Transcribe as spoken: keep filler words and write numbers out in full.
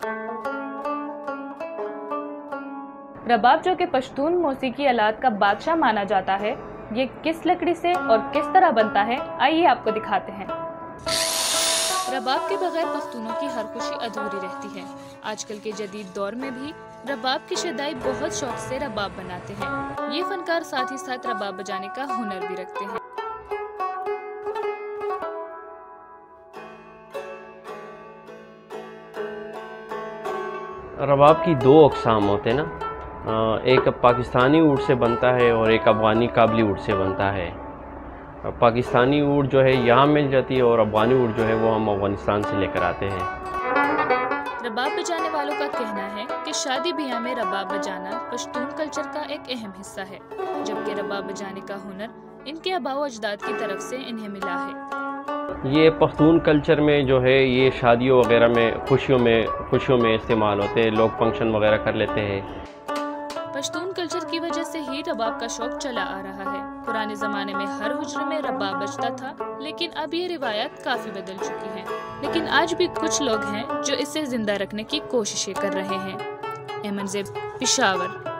रबाब, जो कि पश्तून मौसीकी आलात का बादशाह माना जाता है, ये किस लकड़ी से और किस तरह बनता है, आइए आपको दिखाते हैं। रबाब के बगैर पख्तूनों की हर खुशी अधूरी रहती है। आजकल के जदीद दौर में भी रबाब की शदाई बहुत शौक से रबाब बनाते हैं। ये फनकार साथ ही साथ रबाब बजाने का हुनर भी रखते हैं। रबाब की दो अक़साम होते हैं ना, एक पाकिस्तानी ऊँट से बनता है और एक अफ़गानी काबली ऊँट से बनता है। पाकिस्तानी ऊँट जो है यहाँ मिल जाती है और अफ़गानी ऊँट जो है वो हम अफ़गानिस्तान से लेकर आते हैं। रबाब बजाने वालों का कहना है कि शादी ब्याह में रबाब बजाना पश्तून कल्चर का एक अहम हिस्सा है, जबकि रबाब बजाने का हुनर इनके आबाओ अजदाद की तरफ से इन्हें मिला है। ये पख्तून कल्चर में जो है ये शादियों वगैरह में खुशियों में खुशियों में इस्तेमाल होते हैं, लोग फंक्शन वगैरह कर लेते हैं। पश्तून कल्चर की वजह से ही रबाब का शौक चला आ रहा है। पुराने जमाने में हर हुज्रे में रबाब बजता था, लेकिन अब ये रिवायत काफी बदल चुकी है। लेकिन आज भी कुछ लोग हैं जो इसे जिंदा रखने की कोशिशें कर रहे हैं। अहमद ज़ेब, पेशावर।